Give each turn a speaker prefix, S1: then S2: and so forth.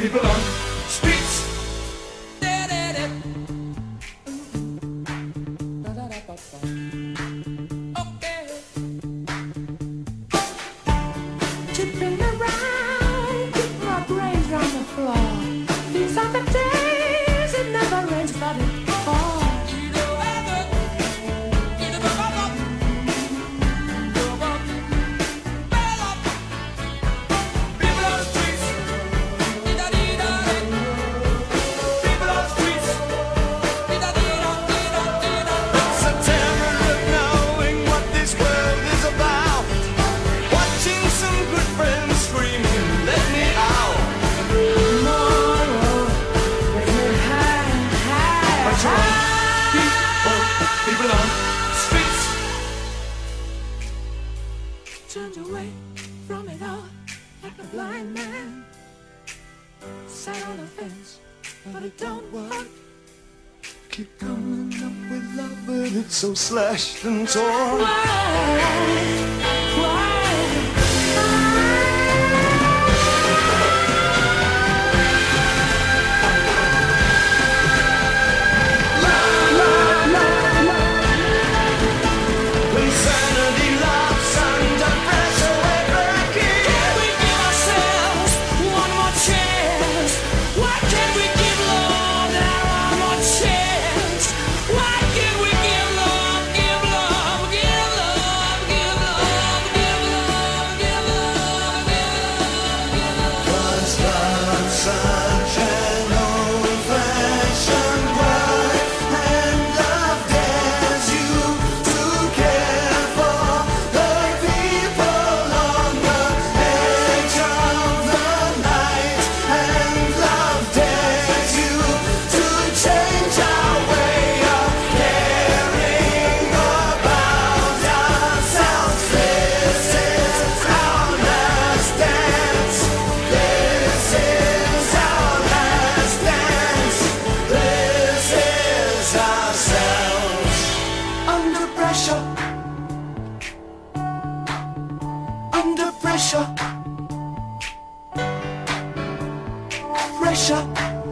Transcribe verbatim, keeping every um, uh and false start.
S1: people on streets.
S2: Okay. Tipping around, keep my brains on the floor. These are the days it never rains, but it falls. Turned away from it all like a blind man. Sat on the fence, but it don't work.
S1: Keep coming up with love, but it's so slashed and torn.
S2: Why? Under pressure, pressure.